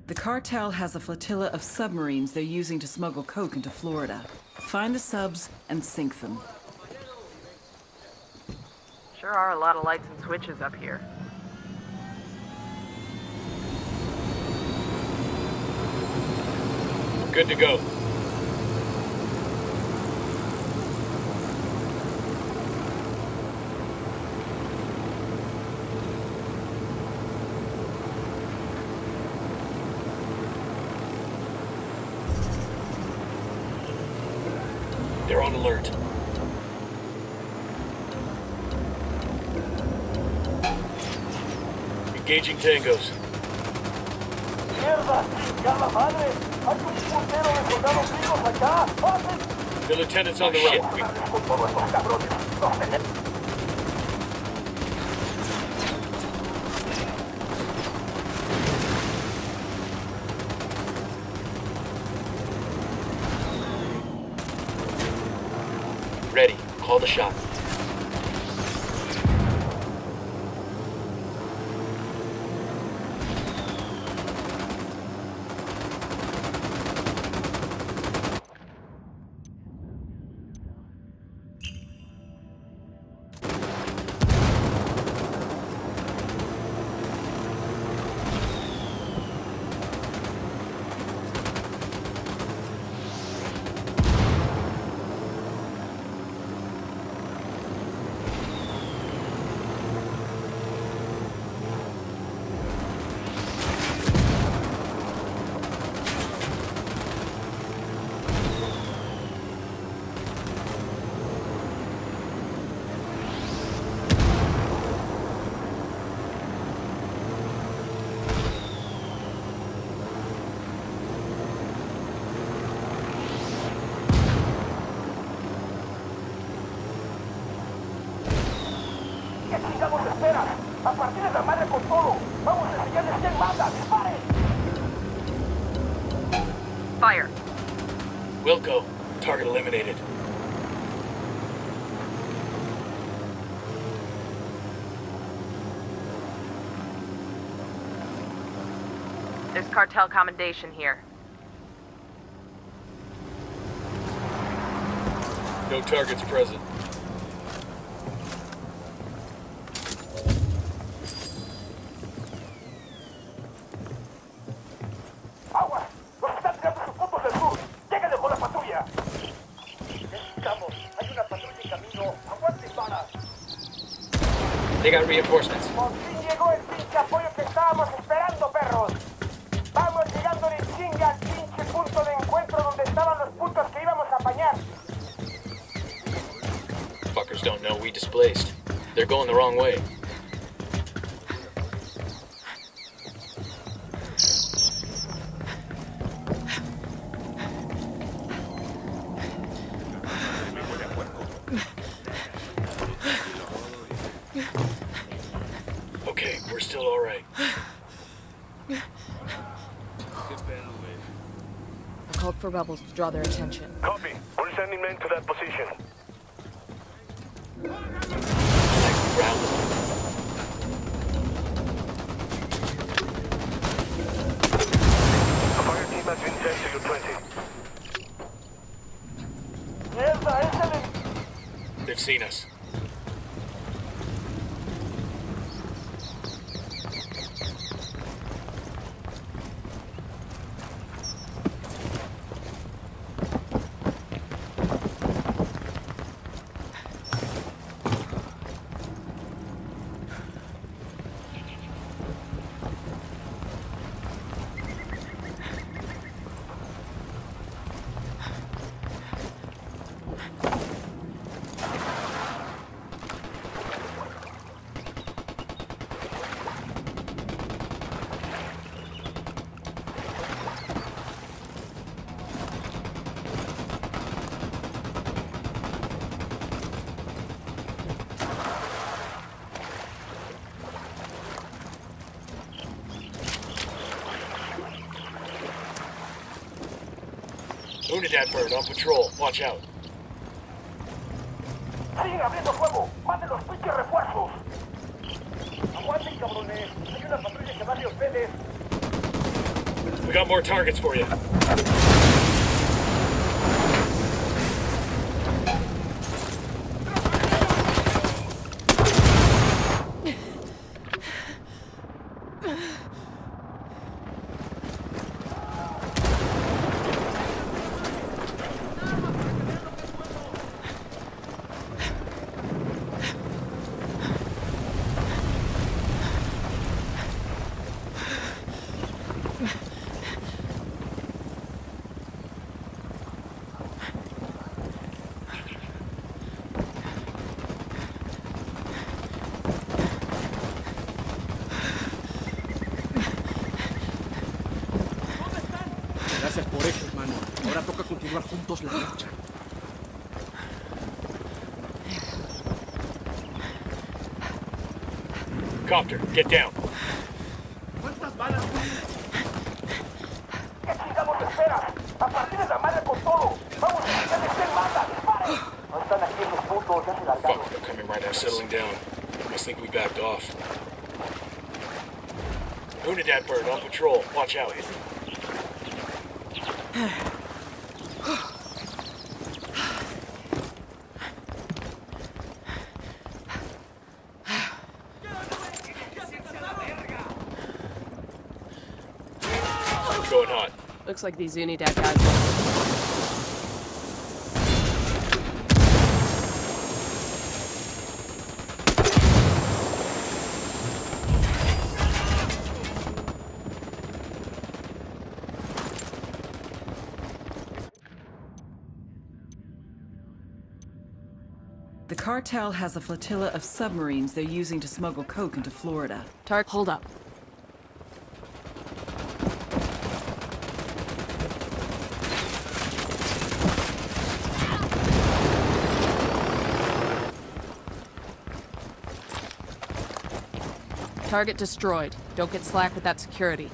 The cartel has a flotilla of submarines they're using to smuggle coke into Florida. Find the subs and sink them. Sure are a lot of lights and switches up here. Good to go. They're on alert. Engaging tangos. ¡Mierda! ¡Ya madre! ¡Hay un puntero de soldados vivos acá! ¡Pasen! The lieutenant's on the right. Con todos estos cabrones. Los tenemos. Ready. Call the shot. ¿Qué chingados esperan? A partir de la madre con todo. Vamos a enseñarles quién manda. ¡Disparen! Fire. Wilco. Target eliminated. There's cartel commendation here. No targets present. ¡Aguas! ¡Los están tirando sus puntos del sur! ¡Lléguenle con la patrulla! Necesitamos. Hay una patrulla en camino. ¡Aguante balas! They got reinforcements. Por fin llegó el pinche apoyo que estábamos esperando, perros. Vamos llegando de chinga al pinche punto de encuentro donde estaban los putos que íbamos a apañar. Fuckers don't know we displaced. They're going the wrong way. Okay, we're still all right. I called for rebels to draw their attention. Copy. We're sending men to that position. Ground. A fire team has been sent to your 20. Mierda, ese They've seen us. Unidad bird on patrol. Watch out. Siguen abriendo fuego. Manden los pinches refuerzos. Aguanten, cabrones. Hay una patrulla que va de hoteles. We got more targets for you. Gracias por eso, hermano. Ahora toca continuar juntos la lucha. Copter, get down. ¿Cuántas balas? ¿Qué chingados esperas? ¡A partir de la madre con todo! ¡Vamos, que les den mata! ¡Disparen! No están aquí esos putos, ya se largaron. Fuck, they're coming right now, settling down. Must think we backed off. Unidad bird on patrol. Watch out. Going hot. Looks like these Unidad guys will... The cartel has a flotilla of submarines they're using to smuggle coke into Florida. Hold up. Target destroyed. Don't get slack with that security.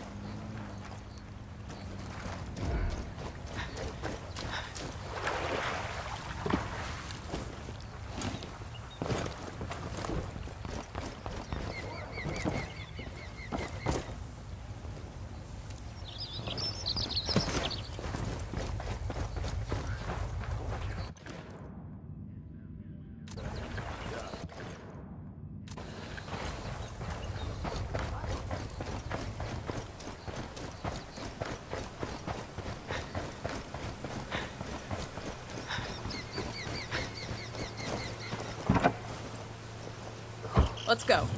Let's go.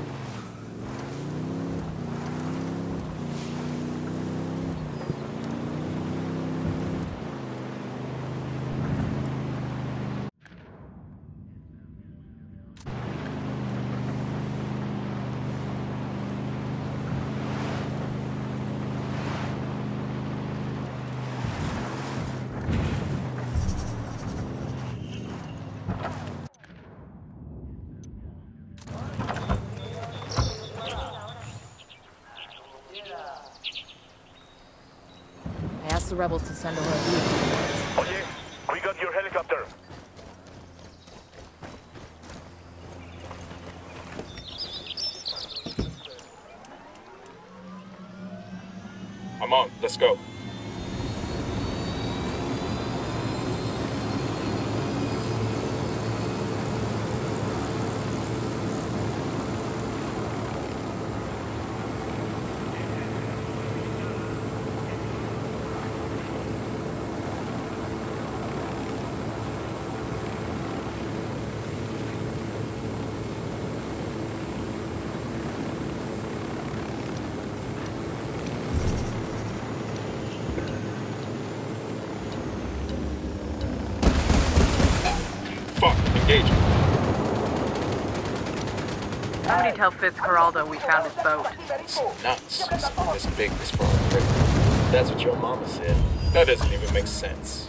I asked the rebels to send over a vehicle. Oye, we got your helicopter. I'm on. Let's go. Fuck, engage. Somebody tell Fitzcarraldo we found his boat. It's nuts. This big, this far. That's what your mama said. That doesn't even make sense.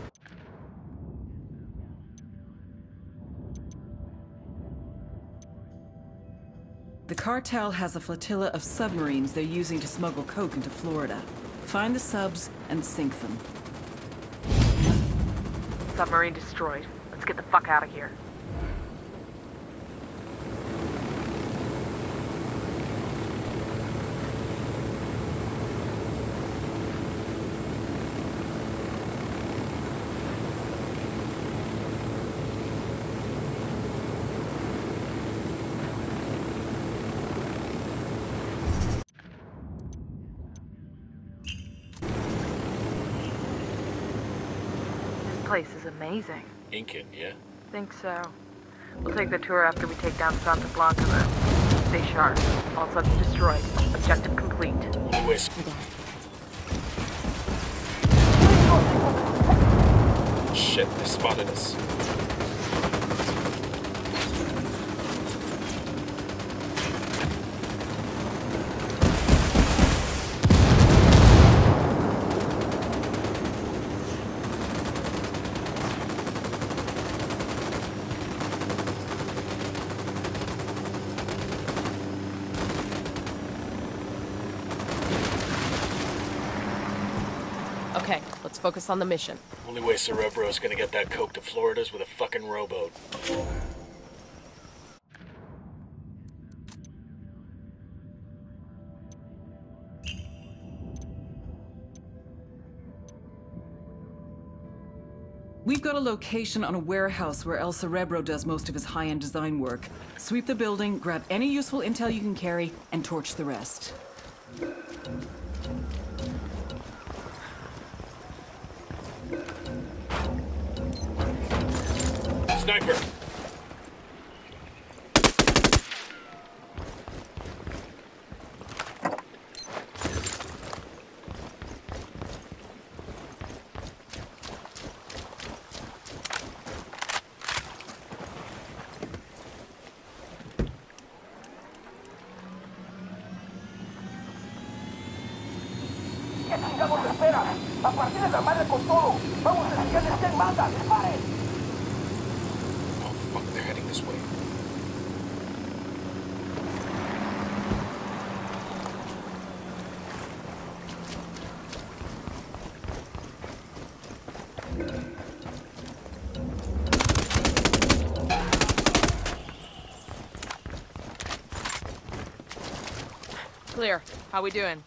The cartel has a flotilla of submarines they're using to smuggle coke into Florida. Find the subs and sink them. Submarine destroyed. Let's get the fuck out of here. place is amazing. Incan, yeah? Think so. We'll take the tour after we take down Santa Blanca then. Stay sharp. All subs destroyed. Objective complete. Only way. Shit, they spotted us. Okay, let's focus on the mission. Only way Cerebro's gonna get that coke to Florida's with a fucking rowboat. We've got a location on a warehouse where El Cerebro does most of his high-end design work. Sweep the building, grab any useful intel you can carry, and torch the rest. Sniper! ¿Qué chingados esperas? A partir de la madre con todo. Vamos a enseñarles quién manda. ¡Disparen! Oh fuck, they're heading this way. Clear. How we doing?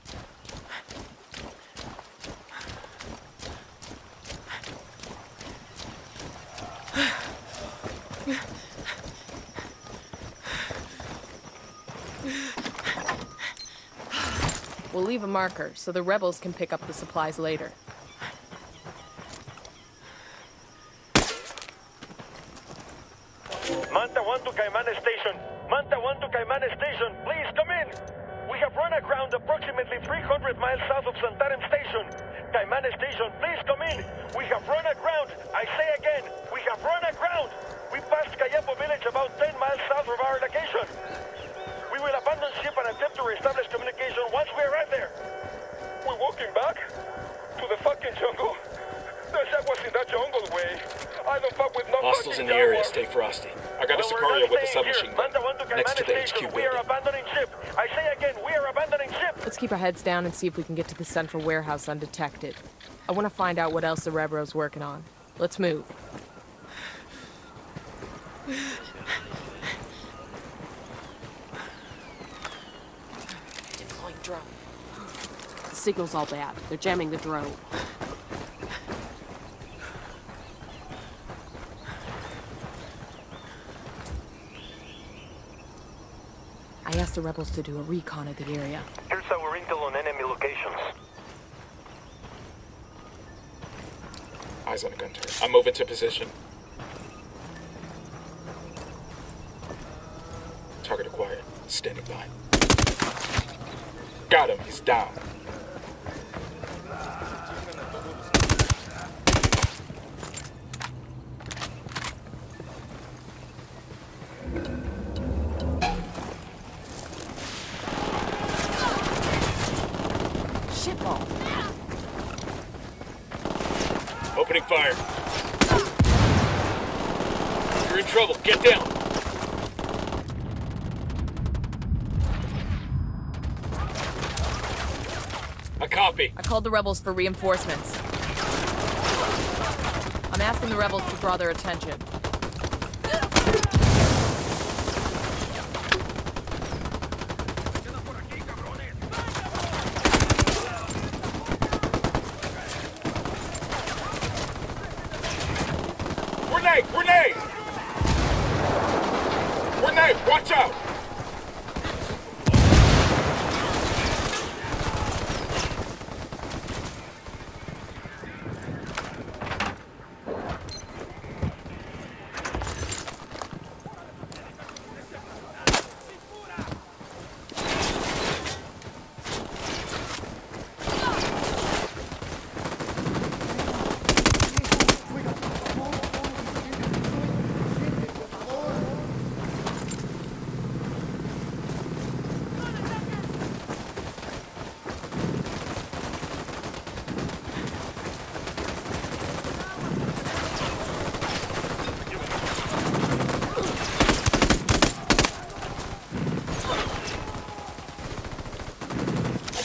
We'll leave a marker so the rebels can pick up the supplies later. Manta 1 to Caimán Station. Manta 1 to Caimán Station. Please come in. We have run aground approximately 300 miles south of Santarem Station. Caimán Station, please come in. We have run aground. I say again, we have run aground. We passed Cayepo village about 10 miles south of our location. We will abandon ship and attempt to reestablish communication once we arrive there. We're walking back? To the fucking jungle? There's aguas in that jungle way. I don't fuck with no Hostiles fucking in the area, jaguar. stay frosty. I got a Well, we're Sicario not with a staying here. submachine gun Manta 1 to next to the Caimán HQ Station. We are building. abandoning ship. I say again, we are abandoning ship. Let's keep our heads down and see if we can get to the central warehouse undetected. I want to find out what else Cerebro's working on. Let's move. Deploying drone. The signal's all bad. They're jamming the drone. I asked the rebels to do a recon of the area. Here's our intel on enemy locations. Eyes on a gun turret. I'm moving to position. Target acquired. Standing by. Got him. He's down. Shitball. Opening fire. You're in trouble. Get down. I copy. I called the rebels for reinforcements. I'm asking the rebels to draw their attention. Grenade! Grenade! Grenade! Watch out!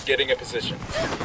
Getting a position.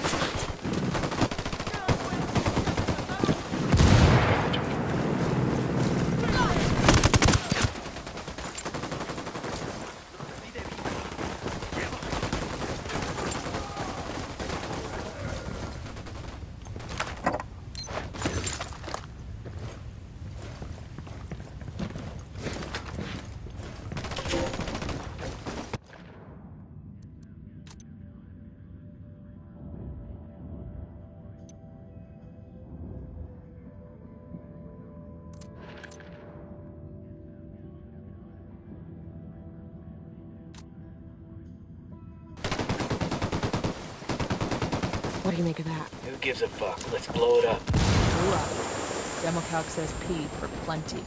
What do you make of that? Who gives a fuck? Let's blow it up. Ooh, Democalc says P for plenty.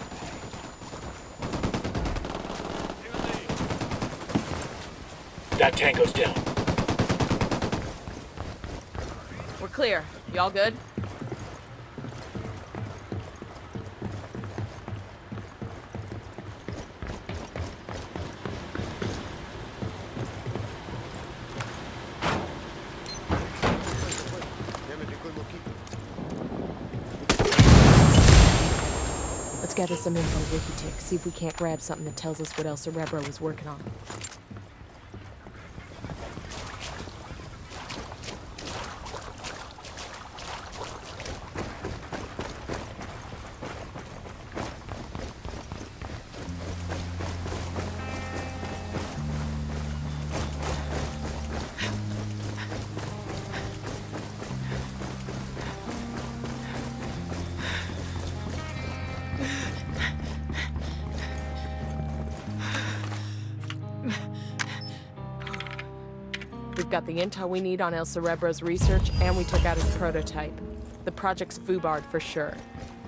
That tango's down. We're clear. Y'all good? Let's gather some info, Wikitick. See if we can't grab something that tells us what else Cerebro is working on. We've got the intel we need on El Cerebro's research, and we took out his prototype. The project's foobarred for sure.